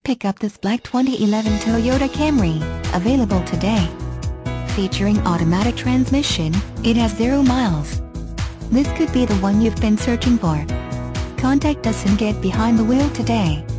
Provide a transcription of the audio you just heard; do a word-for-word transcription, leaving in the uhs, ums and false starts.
Pick up this black twenty eleven Toyota Camry, available today. Featuring automatic transmission, it has zero miles. This could be the one you've been searching for. Contact us and get behind the wheel today.